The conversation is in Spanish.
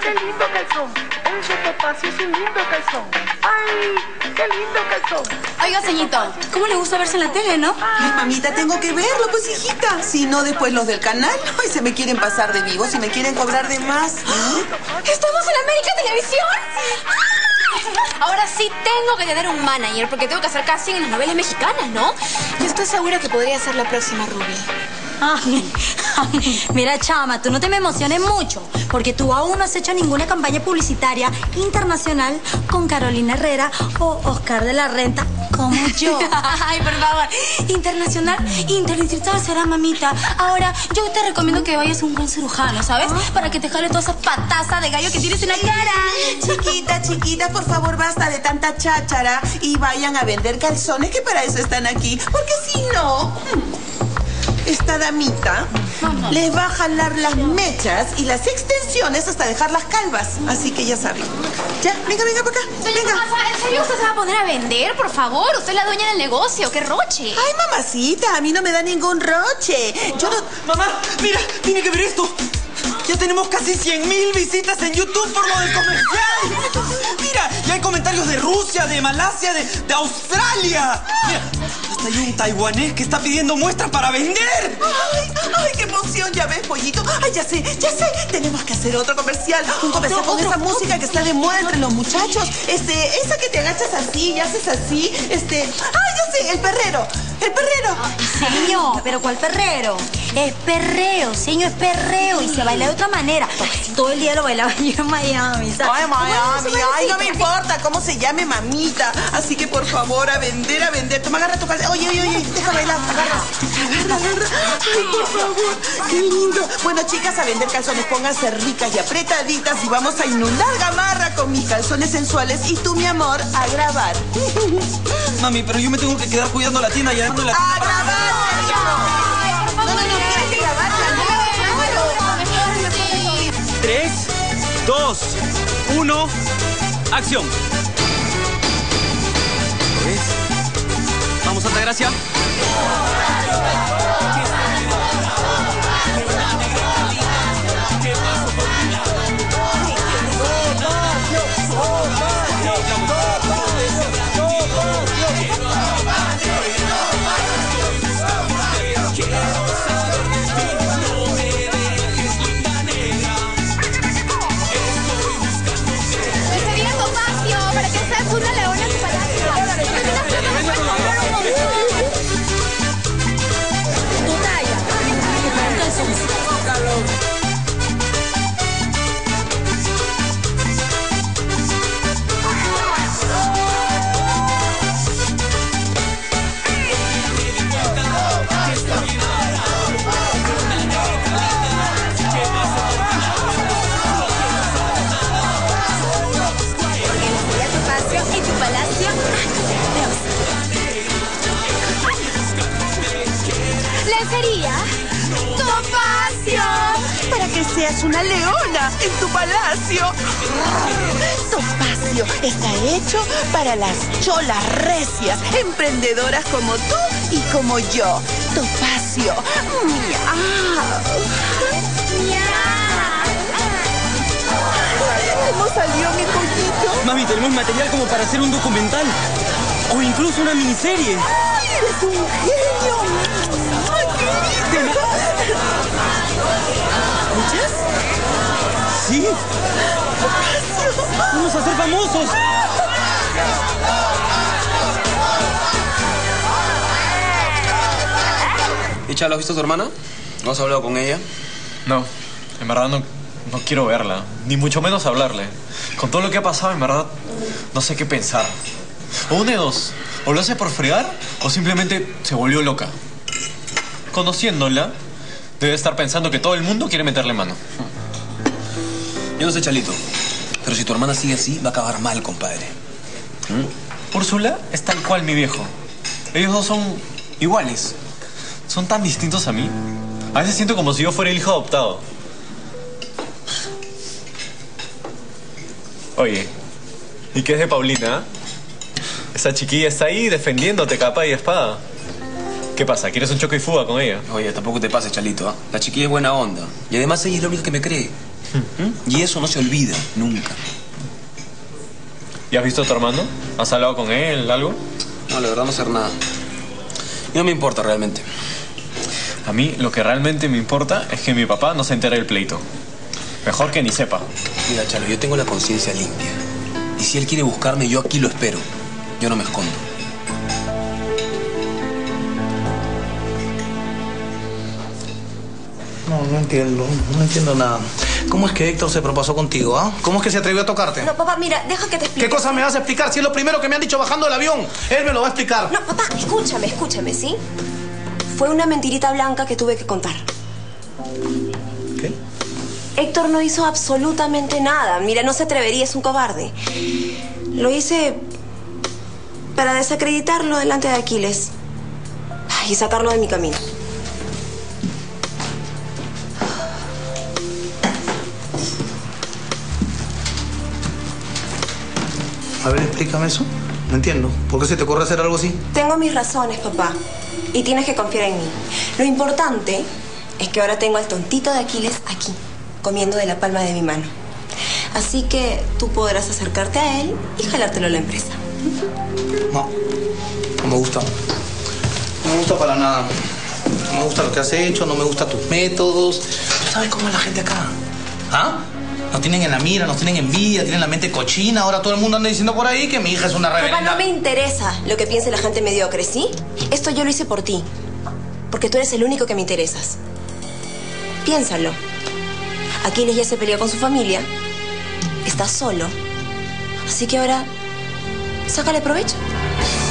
qué lindo calzón. Ese Topacio es un lindo calzón. ¡Ay, qué lindo calzón! Oiga, ceñito, ¿cómo le gusta verse en la tele, no? Ay, mamita, tengo que verlo, pues, hijita. Si no, después los del canal, ay, se me quieren pasar de vivos y me quieren cobrar de más. ¿Estamos en América Televisión? Ahora sí tengo que tener un manager porque tengo que hacer casting en las novelas mexicanas, ¿no? Yo estoy segura que podría ser la próxima Ruby. Mira, chama, tú no te me emociones mucho, porque tú aún no has hecho ninguna campaña publicitaria internacional con Carolina Herrera o Oscar de la Renta como yo. Ay, por favor. Internacional será, mamita. Ahora, yo te recomiendo que vayas a un buen cirujano, ¿sabes? Para que te jale toda esa pataza de gallo que tienes en la cara. Chiquita, por favor, basta de tanta cháchara y vayan a vender calzones, que para eso están aquí. Porque si no, esta damita les va a jalar las mechas y las extensiones hasta dejarlas calvas. Así que ya saben. Ya, venga para acá. Señora Tomasa, ¿en serio usted se va a poner a vender? Por favor, usted es la dueña del negocio. ¡Qué roche! Ay, mamacita, a mí no me da ningún roche. Yo no... Mamá, mira, tiene que ver esto. Ya tenemos casi 100.000 visitas en YouTube por lo del comercial. Mira, ya hay comentarios de Rusia, de Malasia, de Australia. Mira, hasta hay un taiwanés que está pidiendo muestras para vender. Ay, qué emoción. Ya ves, pollito. Ay, ya sé. Tenemos que hacer otro comercial. Un comercial con esa música que está de moda entre los muchachos. Esa que te agachas así y haces así. Ay, ya sé, el perrero. Señor, ¿pero cuál perrero? Es perreo, señor, es perreo. Y se baila de otra manera. Todo el día lo bailaba yo en Miami, ¿sabes? Ay, Miami. Ay, no me importa cómo se llame, mamita. Así que, por favor, a vender. Toma, agarra tu calzón. Oye, deja bailar. Agarra. Ay, por favor. Qué lindo. Bueno, chicas, a vender calzones. Pónganse ricas y apretaditas y vamos a inundar Gamarra con mis calzones sensuales. Y tú, mi amor, a grabar. Mami, pero yo me tengo que quedar cuidando la tienda y adentro la tienda. ¡A grabar, señor! No, tienes que grabar. 3, 2, 1, acción. Vamos, Altagracia. Sería Topacio, para que seas una leona en tu palacio. Topacio está hecho para las cholas recias, emprendedoras como tú y como yo. Topacio. ¿Cómo salió mi pollito? Mami, tenemos material como para hacer un documental o incluso una miniserie. ¡Ay, eres un genio! ¿Escuchas? Sí. Vamos a ser famosos. ¿Y Chalo, has visto a tu hermana? ¿No has hablado con ella? No, en verdad no quiero verla, ni mucho menos hablarle. Con todo lo que ha pasado, en verdad, no sé qué pensar. O una de dos, o lo hace por fregar, o simplemente se volvió loca. Conociéndola, debe estar pensando que todo el mundo quiere meterle mano. Yo no sé, Chalito, pero si tu hermana sigue así, va a acabar mal, compadre. Úrsula es tal cual mi viejo. Ellos dos son iguales. Son tan distintos a mí. A veces siento como si yo fuera el hijo adoptado. Oye, ¿y qué es de Paulina? Esa chiquilla está ahí defendiéndote capa y espada. ¿Qué pasa? ¿Quieres un choque y fuga con ella? Oye, tampoco te pases, Chalito, ¿eh? La chiquilla es buena onda. Y además ella es la única que me cree. Y eso no se olvida, nunca. ¿Y has visto a tu hermano? ¿Has hablado con él, algo? No, la verdad no hacer nada. Y no me importa realmente. A mí lo que realmente me importa es que mi papá no se entere del pleito. Mejor que ni sepa. Mira, Chalo, yo tengo la conciencia limpia. Y si él quiere buscarme, yo aquí lo espero. Yo no me escondo. No entiendo nada. ¿Cómo es que Héctor se propasó contigo, ah? ¿Cómo es que se atrevió a tocarte? No, papá, mira, deja que te explique. ¿Qué cosa me vas a explicar? Si es lo primero que me han dicho bajando del avión. Él me lo va a explicar. No, papá, escúchame, ¿sí? Fue una mentirita blanca que tuve que contar. ¿Qué? Héctor no hizo absolutamente nada. Mira, no se atrevería, es un cobarde. Lo hice para desacreditarlo delante de Aquiles y sacarlo de mi camino. A ver, explícame eso. No entiendo. ¿Por qué se te ocurre hacer algo así? Tengo mis razones, papá. Y tienes que confiar en mí. Lo importante es que ahora tengo al tontito de Aquiles aquí, comiendo de la palma de mi mano. Así que tú podrás acercarte a él y jalártelo a la empresa. No me gusta. No me gusta para nada. No me gusta lo que has hecho, no me gustan tus métodos. ¿Tú sabes cómo es la gente acá? ¿Ah? Nos tienen en la mira, nos tienen envidia, tienen la mente cochina. Ahora todo el mundo anda diciendo por ahí que mi hija es una reverenda. Papá, no me interesa lo que piense la gente mediocre, ¿sí? Esto yo lo hice por ti. Porque tú eres el único que me interesas. Piénsalo. Aquiles ya se peleó con su familia. Está solo. Así que ahora, sácale provecho.